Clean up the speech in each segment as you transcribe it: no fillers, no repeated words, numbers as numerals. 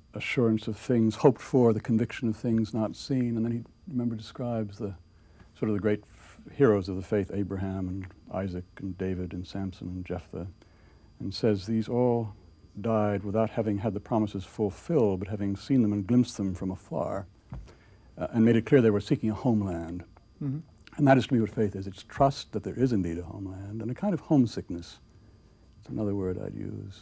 assurance of things hoped for, the conviction of things not seen. And then he, remember, describes the sort of the great heroes of the faith, Abraham and Isaac and David and Samson and Jephthah, and says these all died without having had the promises fulfilled, but having seen them and glimpsed them from afar, and made it clear they were seeking a homeland. Mm-hmm. And that is to me what faith is. It's trust that there is indeed a homeland, and a kind of homesickness. It's another word I'd use.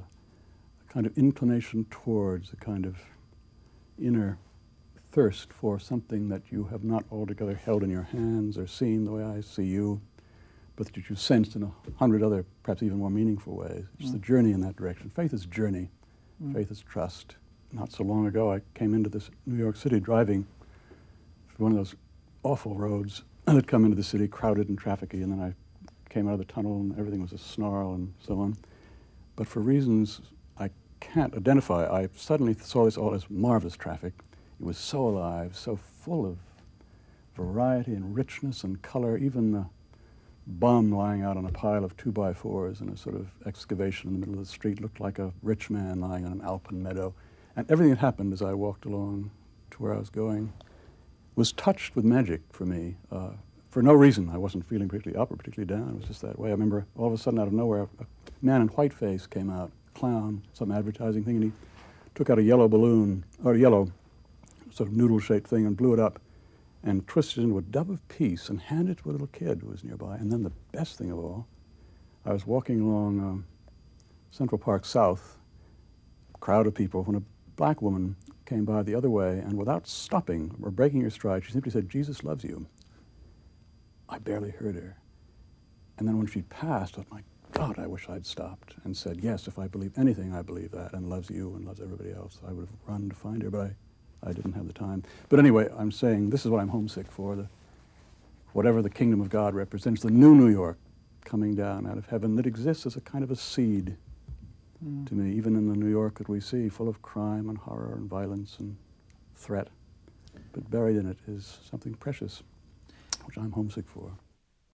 A kind of inclination towards, a kind of inner thirst for something that you have not altogether held in your hands or seen the way I see you, but that you sensed in 100 other, perhaps even more meaningful ways. It's the journey in that direction. Faith is journey. Faith is trust. Not so long ago, I came into this New York City driving one of those awful roads that come into the city, crowded and trafficy, and then I came out of the tunnel and everything was a snarl and so on. But for reasons I can't identify, I suddenly saw this all as marvelous traffic. It was so alive, so full of variety and richness and color. Even the bum lying out on a pile of 2x4s in a sort of excavation in the middle of the street looked like a rich man lying on an alpine meadow. And everything that happened as I walked along to where I was going was touched with magic for me. For no reason. I wasn't feeling particularly up or particularly down. It was just that way. I remember all of a sudden out of nowhere, a man in whiteface came out, a clown, some advertising thing, and he took out a yellow balloon, or a yellow sort of noodle-shaped thing, and blew it up and twisted it into a dove of peace and handed it to a little kid who was nearby. And then the best thing of all, I was walking along Central Park South, a crowd of people, when a black woman came by the other way, and without stopping or breaking her stride, she simply said, "Jesus loves you." I barely heard her. And then when she'd passed, I thought, my God, I wish I'd stopped and said, yes, if I believe anything, I believe that, and loves you and loves everybody else. I would have run to find her, but I didn't have the time. But anyway, I'm saying this is what I'm homesick for, whatever the kingdom of God represents, the new New York coming down out of heaven that exists as a kind of a seed to me, even in the New York that we see, full of crime and horror and violence and threat. But buried in it is something precious, which I'm homesick for.